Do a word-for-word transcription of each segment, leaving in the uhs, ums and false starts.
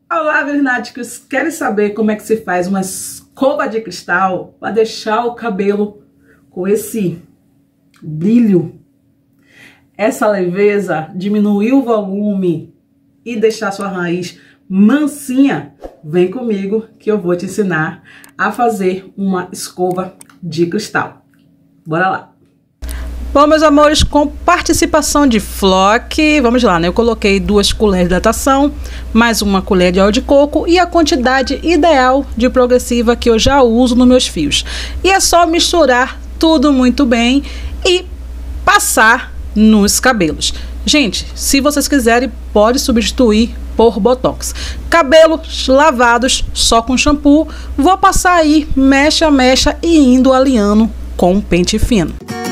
Olá, vernáticos! Querem saber como é que se faz uma escova de cristal para deixar o cabelo com esse brilho, essa leveza, diminuir o volume e deixar sua raiz mansinha? Vem comigo que eu vou te ensinar a fazer uma escova de cristal. Bora lá! Bom, meus amores, com participação de Flock, vamos lá, né? Eu coloquei duas colheres de hidratação, mais uma colher de óleo de coco e a quantidade ideal de progressiva que eu já uso nos meus fios. E é só misturar tudo muito bem e passar nos cabelos. Gente, se vocês quiserem, pode substituir por botox. Cabelos lavados só com shampoo, vou passar aí mecha a mecha e indo alinhando com um pente fino.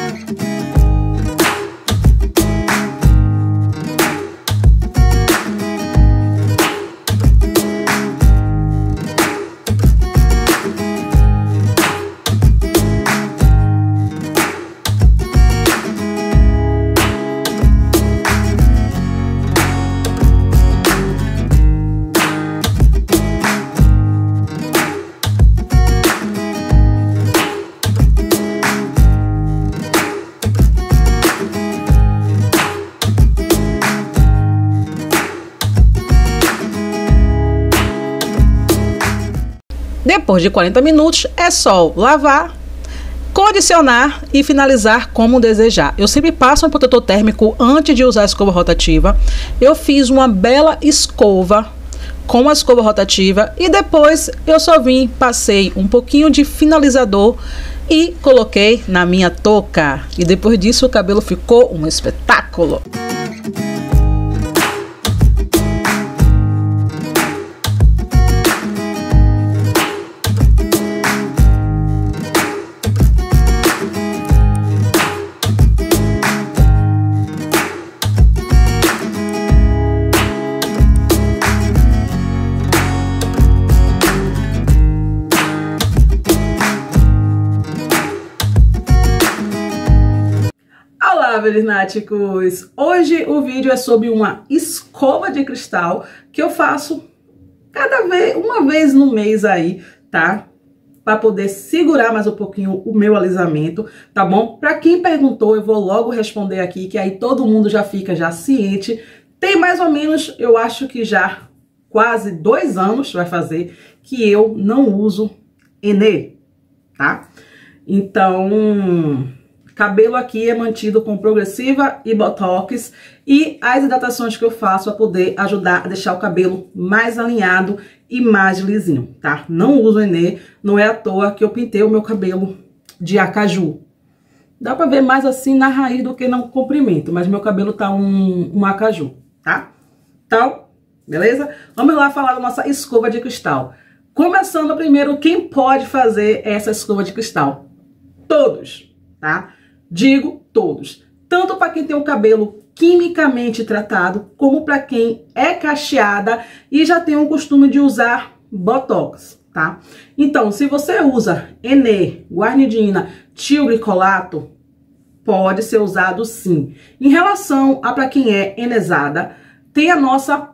Depois de quarenta minutos, é só lavar, condicionar e finalizar como desejar. Eu sempre passo um protetor térmico antes de usar a escova rotativa. Eu fiz uma bela escova com a escova rotativa e depois eu só vim, passei um pouquinho de finalizador e coloquei na minha touca. E depois disso o cabelo ficou um espetáculo. Olá, vernáticos! Hoje o vídeo é sobre uma escova de cristal que eu faço cada vez, uma vez no mês aí, tá? Para poder segurar mais um pouquinho o meu alisamento, tá bom? Para quem perguntou, eu vou logo responder aqui, que aí todo mundo já fica já ciente. Tem mais ou menos, eu acho que já quase dois anos vai fazer que eu não uso Enê, tá? Então, cabelo aqui é mantido com progressiva e botox e as hidratações que eu faço para poder ajudar a deixar o cabelo mais alinhado e mais lisinho, tá? Não uso Enê, não é à toa que eu pintei o meu cabelo de acaju. Dá pra ver mais assim na raiz do que no comprimento, mas meu cabelo tá um, um acaju, tá? Então, beleza? Vamos lá falar da nossa escova de cristal. Começando primeiro, quem pode fazer essa escova de cristal? Todos, tá? Digo todos, tanto para quem tem o cabelo quimicamente tratado, como para quem é cacheada e já tem o costume de usar botox, tá? Então, se você usa Enê, guarnidina, tilglicolato, pode ser usado sim. Em relação a para quem é enezada, tem a nossa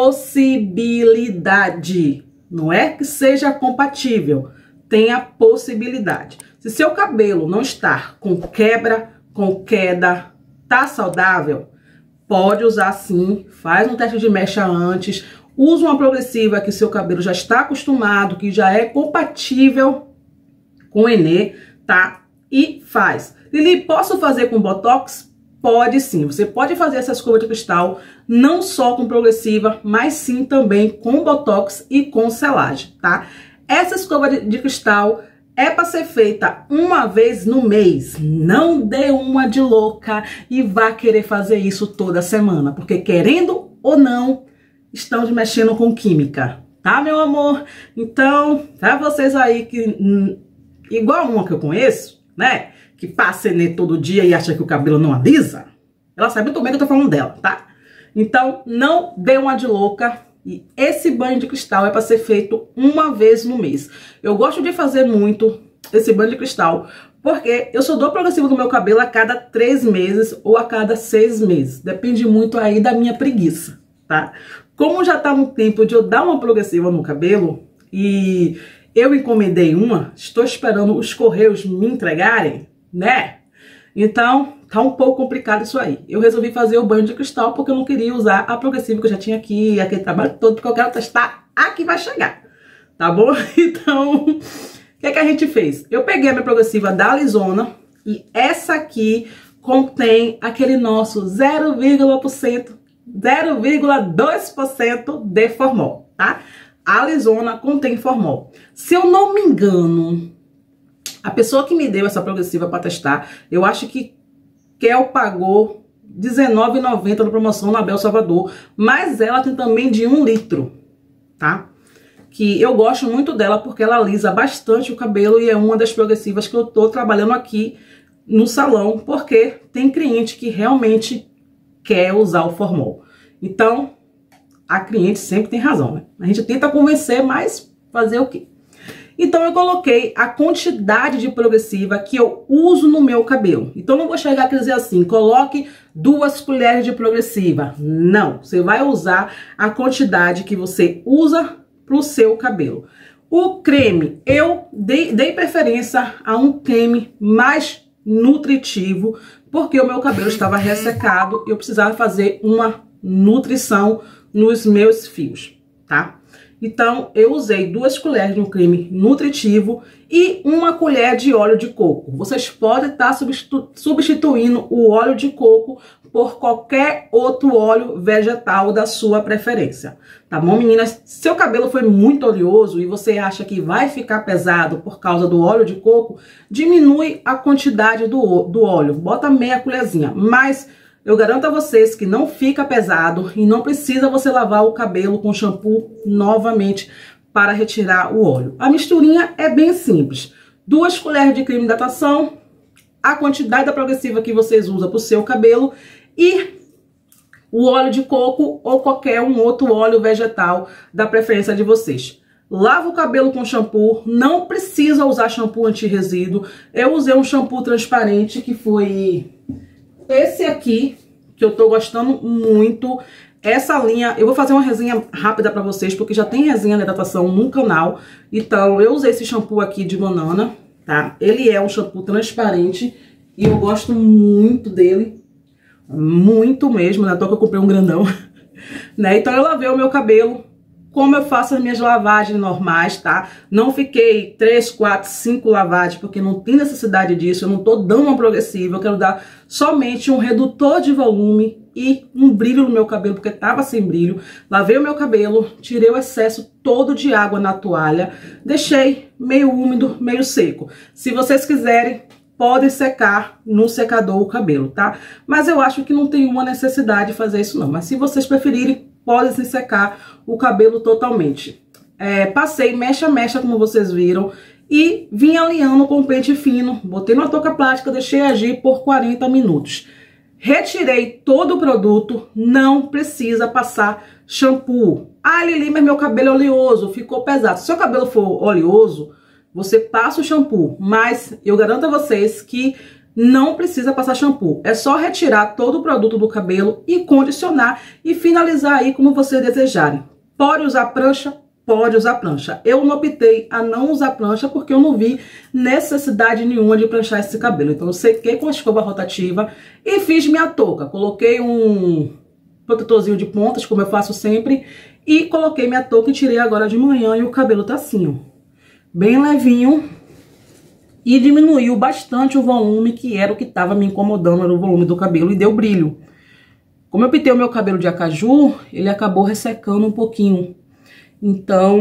possibilidade, não é que seja compatível, tem a possibilidade. Se seu cabelo não está com quebra, com queda, tá saudável, pode usar sim, faz um teste de mecha antes, usa uma progressiva que seu cabelo já está acostumado, que já é compatível com Enê, tá? E faz. Lili, posso fazer com botox? Pode sim, você pode fazer essa escova de cristal não só com progressiva, mas sim também com botox e com selagem, tá? Essa escova de, de cristal é para ser feita uma vez no mês. Não dê uma de louca e vá querer fazer isso toda semana, porque querendo ou não, estamos mexendo com química, tá, meu amor? Então, para vocês aí que, igual uma que eu conheço, né, que passa Enê todo dia e acha que o cabelo não alisa, ela sabe muito bem que eu tô falando dela, tá? Então, não dê uma de louca. E esse banho de cristal é para ser feito uma vez no mês. Eu gosto de fazer muito esse banho de cristal, porque eu só dou progressivo no meu cabelo a cada três meses ou a cada seis meses. Depende muito aí da minha preguiça, tá? como já tá no tempo de eu dar uma progressiva no cabelo, e eu encomendei uma, estou esperando os correios me entregarem, né? Então, tá um pouco complicado isso aí. Eu resolvi fazer o banho de cristal porque eu não queria usar a progressiva que eu já tinha aqui, aquele trabalho todo, porque eu quero testar a que vai chegar, tá bom? Então, o que é que a gente fez? Eu peguei a minha progressiva da Alizona e essa aqui contém aquele nosso zero vírgula dois por cento de formol, tá? A Alizona contém formol. Se eu não me engano, a pessoa que me deu essa progressiva para testar, eu acho que Kel pagou dezenove reais e noventa centavos na promoção na Bel Salvador, mas ela tem também de um litro, tá? Que eu gosto muito dela porque ela alisa bastante o cabelo e é uma das progressivas que eu tô trabalhando aqui no salão, porque tem cliente que realmente quer usar o formol. Então, a cliente sempre tem razão, né? A gente tenta convencer, mas fazer o quê? Então, eu coloquei a quantidade de progressiva que eu uso no meu cabelo. Então, não vou chegar aqui e dizer assim, coloque duas colheres de progressiva. Não, você vai usar a quantidade que você usa para o seu cabelo. O creme, eu dei, dei preferência a um creme mais nutritivo, porque o meu cabelo estava ressecado e eu precisava fazer uma nutrição nos meus fios, tá? Então, eu usei duas colheres de um creme nutritivo e uma colher de óleo de coco. Vocês podem estar substitu substituindo o óleo de coco por qualquer outro óleo vegetal da sua preferência. Tá bom, meninas? Seu cabelo foi muito oleoso e você acha que vai ficar pesado por causa do óleo de coco, diminui a quantidade do, do óleo. Bota meia colherzinha, mas eu garanto a vocês que não fica pesado e não precisa você lavar o cabelo com shampoo novamente para retirar o óleo. A misturinha é bem simples. Duas colheres de creme de hidratação, a quantidade da progressiva que vocês usam para o seu cabelo e o óleo de coco ou qualquer um outro óleo vegetal da preferência de vocês. Lava o cabelo com shampoo, não precisa usar shampoo anti-resíduo. Eu usei um shampoo transparente que foi esse aqui, que eu tô gostando muito. Essa linha, eu vou fazer uma resenha rápida pra vocês, porque já tem resenha de hidratação no canal. Então, eu usei esse shampoo aqui de banana, tá? Ele é um shampoo transparente e eu gosto muito dele. Muito mesmo, né? Tô que eu comprei um grandão. Né? Então, eu lavei o meu cabelo como eu faço as minhas lavagens normais, tá? Não fiquei três, quatro, cinco lavagens, porque não tem necessidade disso. Eu não tô dando uma progressiva, eu quero dar somente um redutor de volume e um brilho no meu cabelo, porque tava sem brilho. Lavei o meu cabelo, tirei o excesso todo de água na toalha, deixei meio úmido, meio seco. Se vocês quiserem, podem secar no secador o cabelo, tá? Mas eu acho que não tem uma necessidade de fazer isso não. Mas se vocês preferirem, podem se secar o cabelo totalmente. É, passei mecha a mecha, como vocês viram, e vim alinhando com pente fino. Botei na touca plástica, deixei agir por quarenta minutos. Retirei todo o produto, não precisa passar shampoo. Ah, Lili, mas meu cabelo é oleoso, ficou pesado. Se seu cabelo for oleoso, você passa o shampoo, mas eu garanto a vocês que não precisa passar shampoo. É só retirar todo o produto do cabelo e condicionar e finalizar aí como vocês desejarem. Pode usar prancha? Pode usar prancha. Eu não optei a não usar prancha porque eu não vi necessidade nenhuma de pranchar esse cabelo. Então eu sequei com a escova rotativa e fiz minha touca. Coloquei um protetorzinho de pontas, como eu faço sempre, e coloquei minha touca e tirei agora de manhã e o cabelo tá assim, ó, bem levinho. E diminuiu bastante o volume, que era o que estava me incomodando, era o volume do cabelo, e deu brilho. Como eu pintei o meu cabelo de acaju, ele acabou ressecando um pouquinho. Então,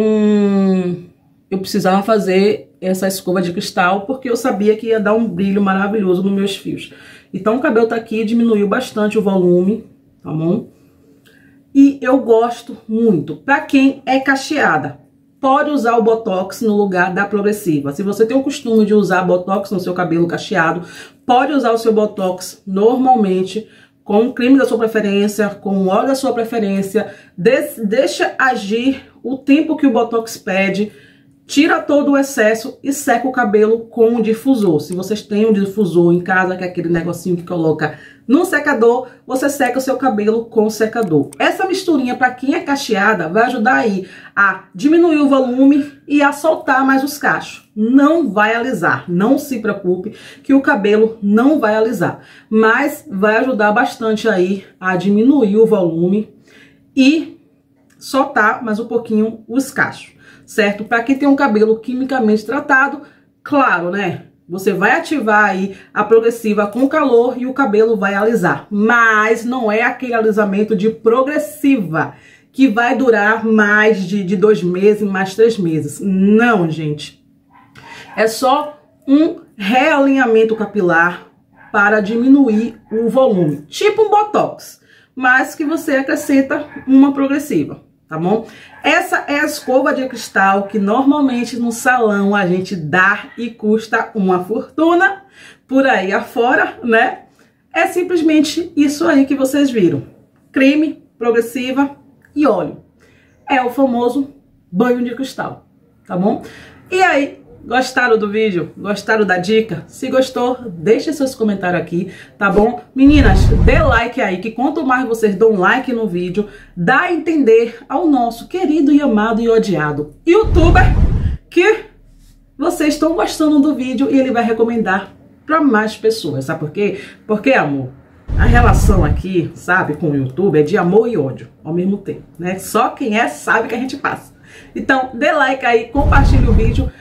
eu precisava fazer essa escova de cristal, porque eu sabia que ia dar um brilho maravilhoso nos meus fios. Então, o cabelo tá aqui, diminuiu bastante o volume, tá bom? E eu gosto muito. Pra quem é cacheada, pode usar o Botox no lugar da progressiva. Se você tem o costume de usar Botox no seu cabelo cacheado, pode usar o seu Botox normalmente, com o creme da sua preferência, com o óleo da sua preferência. Des deixa agir o tempo que o Botox pede. tira todo o excesso e seca o cabelo com um difusor. Se vocês têm um difusor em casa, que é aquele negocinho que coloca no secador, você seca o seu cabelo com o secador. Essa misturinha, para quem é cacheada, vai ajudar aí a diminuir o volume e a soltar mais os cachos. Não vai alisar, não se preocupe que o cabelo não vai alisar, mas vai ajudar bastante aí a diminuir o volume e soltar mais um pouquinho os cachos, certo? Para quem tem um cabelo quimicamente tratado, claro, né? Você vai ativar aí a progressiva com calor e o cabelo vai alisar. Mas não é aquele alisamento de progressiva que vai durar mais de, de dois meses, mais três meses. Não, gente. É só um realinhamento capilar para diminuir o volume. Tipo um botox, mas que você acrescenta uma progressiva. Tá bom? Essa é a escova de cristal que normalmente no salão a gente dá e custa uma fortuna por aí afora, né? É simplesmente isso aí que vocês viram. Creme, progressiva e óleo. É o famoso banho de cristal, tá bom? E aí, gostaram do vídeo? Gostaram da dica? Se gostou, deixe seus comentários aqui, tá bom? Meninas, dê like aí, que quanto mais vocês dão like no vídeo, dá a entender ao nosso querido e amado e odiado youtuber que vocês estão gostando do vídeo e ele vai recomendar para mais pessoas, sabe por quê? Porque, amor, a relação aqui, sabe, com o YouTube é de amor e ódio ao mesmo tempo, né? Só quem é sabe que a gente passa. Então, dê like aí, compartilhe o vídeo,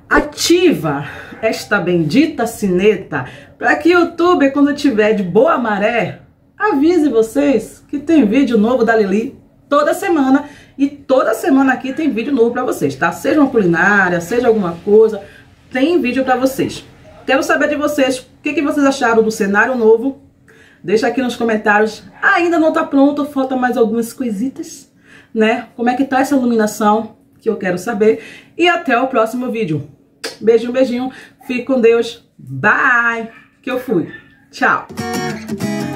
ativa esta bendita sineta para que o YouTube, quando tiver de boa maré, avise vocês que tem vídeo novo da Lili toda semana. E toda semana aqui tem vídeo novo para vocês, tá? Seja uma culinária, seja alguma coisa, tem vídeo para vocês. Quero saber de vocês, o que, que vocês acharam do cenário novo? Deixa aqui nos comentários. Ainda não tá pronto, falta mais algumas coisitas, né? Como é que tá essa iluminação? Que eu quero saber. E até o próximo vídeo. Beijinho, beijinho. Fique com Deus. Bye. Que eu fui. Tchau.